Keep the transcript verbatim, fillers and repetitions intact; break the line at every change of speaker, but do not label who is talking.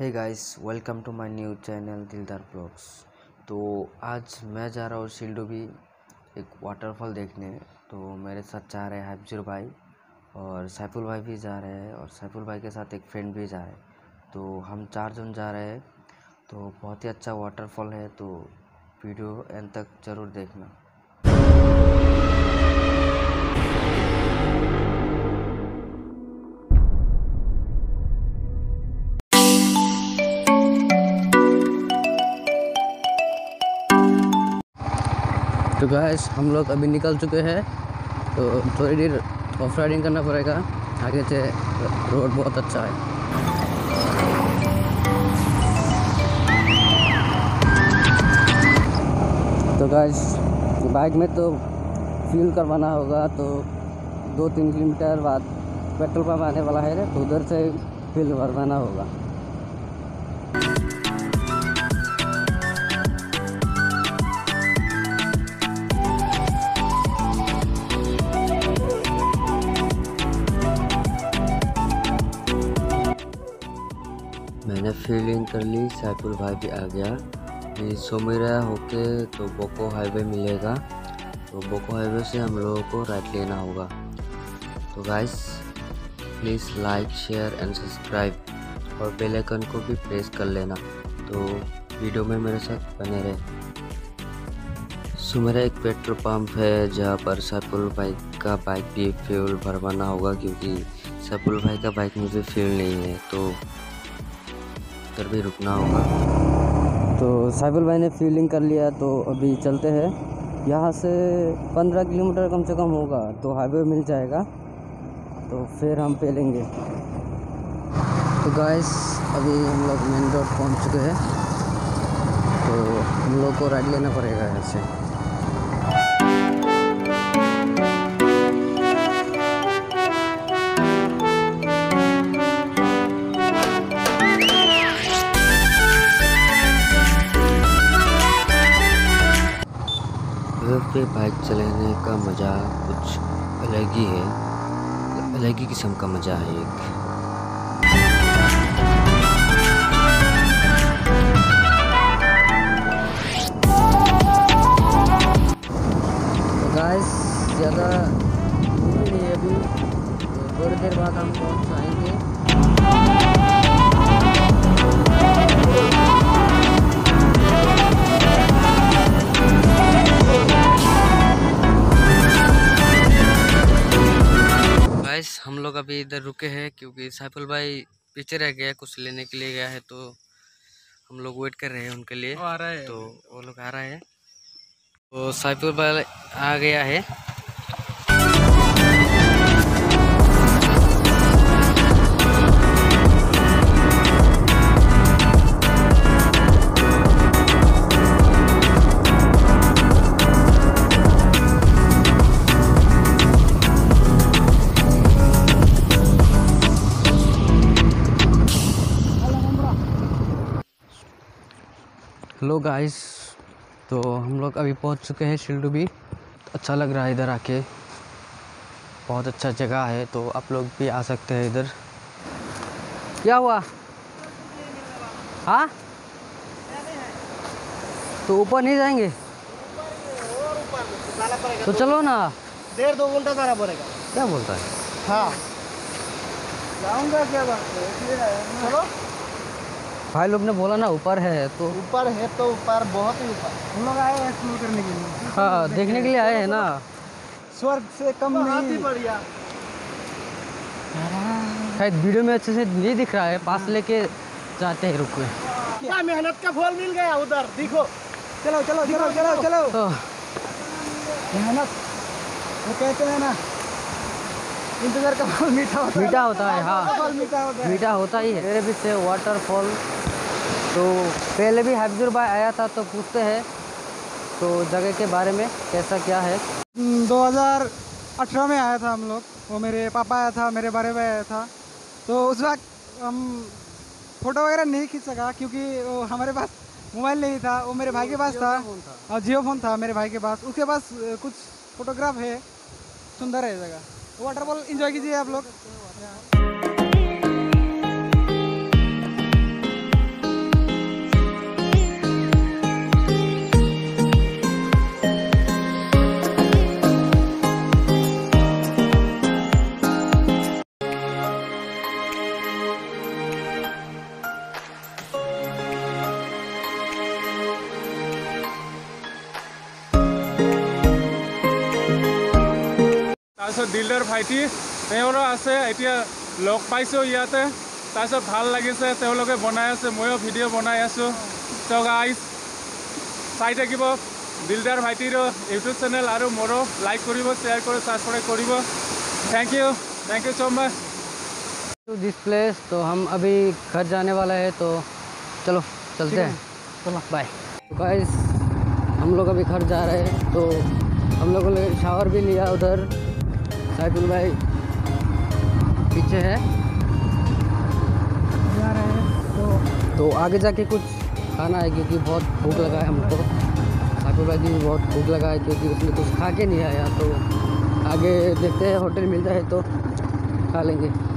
Hey guys, welcome to my new channel Dildar blogs. तो आज मैं जा रहा हूँ शिल्डोबी एक वाटरफॉल देखने। तो मेरे साथ जा रहे हैं हाफिजुर भाई और सैफुल भाई भी जा रहे हैं और सैफुल भाई के साथ एक फ्रेंड भी जा रहे हैं। तो हम चार जन जा रहे हैं। तो बहुत ही अच्छा वाटरफॉल है, तो वीडियो एंड तक ज़रूर देखना। तो गाइस, हम लोग अभी निकल चुके हैं। तो थोड़ी देर ऑफ राइडिंग करना पड़ेगा, आगे से रोड बहुत अच्छा है। तो गाइस, बाइक में तो फ्यूल करवाना होगा, तो दो तीन किलोमीटर बाद पेट्रोल पंप आने वाला है, तो उधर से फ्यूल भरवाना होगा। मैंने फीलिंग कर ली, सैफुल भाई भी आ गया। सोमेरा होके तो बोको हाईवे मिलेगा, तो बोको हाईवे से हम लोगों को राइट लेना होगा। तो guys, please like share and subscribe और बेल आइकन को भी प्रेस कर लेना, तो वीडियो में मेरे साथ बने रहे। सोमेरा एक पेट्रोल पंप है जहाँ पर सैफुल भाई का बाइक भी फ्यूल भरवाना होगा, क्योंकि सैफुल भाई का बाइक में भी फ्यूल नहीं है, तो उधर भी रुकना होगा। तो सैफुल भाई ने फीलिंग कर लिया, तो अभी चलते हैं। यहाँ से पंद्रह किलोमीटर कम से कम होगा, तो हाईवे मिल जाएगा, तो फिर हम पे लेंगे। तो गाइस, अभी हम लोग मेन रोड पहुँच चुके हैं, तो हम लोग को राइड लेना पड़ेगा यहाँ से। पे बाइक चलाने का मज़ा कुछ अलग ही है, अलग ही किस्म का मज़ा है एक। तो गाइस, ज़्यादा दूर नहीं है अभी, तो थोड़ी देर बाद हम पहुंच जाएंगे। हम लोग अभी इधर रुके हैं, क्योंकि सैफुल भाई पीछे रह गया, कुछ लेने के लिए गया है, तो हम लोग वेट कर रहे हैं उनके लिए। आ रहा है, तो वो लोग आ रहा है। तो सैफुल भाई आ गया है। हेलो गाइस, तो हम लोग अभी पहुंच चुके हैं शिल्डोबी। अच्छा लग रहा है इधर आके, बहुत अच्छा जगह है, तो आप लोग भी आ सकते हैं इधर। क्या हुआ? हाँ, तो ऊपर नहीं जाएंगे? तो चलो ना,
डेढ़ दो घंटा जाना पड़ेगा।
क्या बोलता है?
हाँ, जाऊंगा, क्या बात है। चलो,
भाई लोग ने बोला ना ऊपर है, तो
ऊपर है, तो ऊपर बहुत ही ऊपर हम लोग आए हैं एक्सप्लोर करने के लिए।
हाँ, देखने के लिए आए हैं ना। स्वर्ग से कम नहीं।
बढ़िया,
शायद वीडियो में अच्छे से नहीं दिख रहा है, पास लेके जाते हैं, रुको।
क्या मेहनत का फल मिल गया उधर, देखो। चलो चलो चलो चलो चलो,
तो
मेहनत वो कहते हैं ना, इंतजार का फल मीठा होता है।
मीठा होता है, हाँ,
फल मीठा होता है।
मीठा होता ही है। मेरे पीछे वाटरफॉल, तो पहले भी हाफिजुर भाई आया था, तो पूछते हैं तो जगह के बारे में कैसा क्या है।
दो हज़ार अठारह में आया था हम लोग, वो मेरे पापा आया था, मेरे बारे में आया था। तो उस वक्त हम फ़ोटो वगैरह नहीं खींच सका, क्योंकि वो हमारे पास मोबाइल नहीं था, वो मेरे भाई के पास था, और जियो फोन था मेरे भाई के पास। उसके पास कुछ फोटोग्राफ है, सुंदर है जगह। वाटरफॉल एंजॉय कीजिए आप लोग।
তাৰপিছত দিলদাৰ ভাইটি তেওঁৰো আছে এতিয়া লগ পাইছোঁ ইয়াতে তাৰপিছত ভাল লাগিছে তেওঁলোকে বনাই আছে ময়ো ভিডিঅ' বনাই আছোঁ তো গাইজ চাই থাকিব দিলদাৰ ভাইটিৰ ইউটিউব চেনেল আৰু মোৰো লাইক কৰিব শ্বেয়াৰ কৰি ছাবস্ক্ৰাইব কৰিব thank you thank you so much
to this place. तो हम अभी घर जाने वाला है तो चलो चलते हैं, चलो बाय। तो गाइस हम लोग अभी घर जा रहे हैं तो हम लोगों ने शावर भी लिया उधर साइफुल भाई पीछे है
जा रहे हैं तो
तो आगे जाके कुछ खाना है क्योंकि बहुत भूख लगा है हमको। साइफुल भाई की भी बहुत भूख लगा है क्योंकि उसने कुछ खा के नहीं आया तो आगे देखते हैं होटल मिलता है तो खा लेंगे।